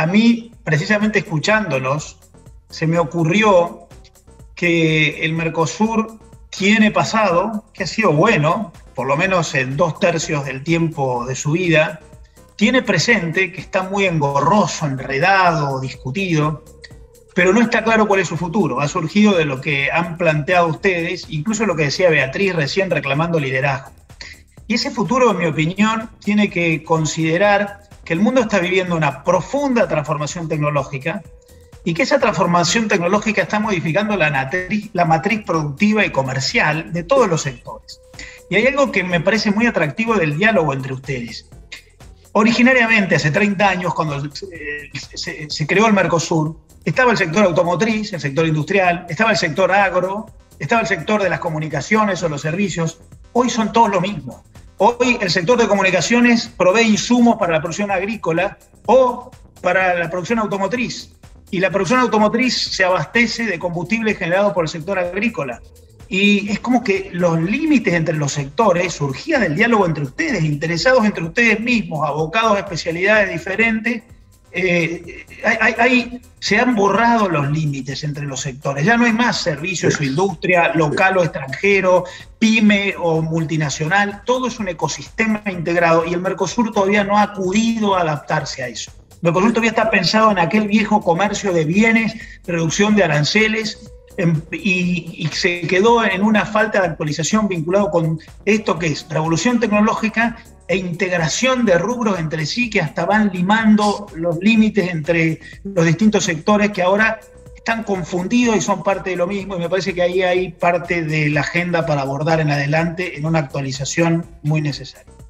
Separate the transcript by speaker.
Speaker 1: a mí, precisamente escuchándolos, se me ocurrió que el Mercosur tiene pasado, que ha sido bueno, por lo menos en 2/3 del tiempo de su vida, tiene presente, que está muy engorroso, enredado, discutido, pero no está claro cuál es su futuro. Ha surgido de lo que han planteado ustedes, incluso lo que decía Beatriz recién reclamando liderazgo. Y ese futuro, en mi opinión, tiene que considerar que el mundo está viviendo una profunda transformación tecnológica y que esa transformación tecnológica está modificando la matriz productiva y comercial de todos los sectores. Y hay algo que me parece muy atractivo del diálogo entre ustedes. Originariamente, hace 30 años, cuando se creó el Mercosur, estaba el sector automotriz, el sector industrial, estaba el sector agro, estaba el sector de las comunicaciones o los servicios. Hoy son todos lo mismo. Hoy el sector de comunicaciones provee insumos para la producción agrícola o para la producción automotriz. Y la producción automotriz se abastece de combustible generado por el sector agrícola. Y es como que los límites entre los sectores surgían del diálogo entre ustedes, interesados entre ustedes mismos, abocados a especialidades diferentes. Se han borrado los límites entre los sectores. Ya no hay más servicios o industria, local o extranjero, pyme o multinacional. Todo es un ecosistema integrado y el Mercosur todavía no ha acudido a adaptarse a eso. El Mercosur todavía está pensado en aquel viejo comercio de bienes, reducción de aranceles, y se quedó en una falta de actualización vinculado con esto que es revolución tecnológica e integración de rubros entre sí que hasta van limando los límites entre los distintos sectores que ahora están confundidos y son parte de lo mismo, y me parece que ahí hay parte de la agenda para abordar en adelante en una actualización muy necesaria.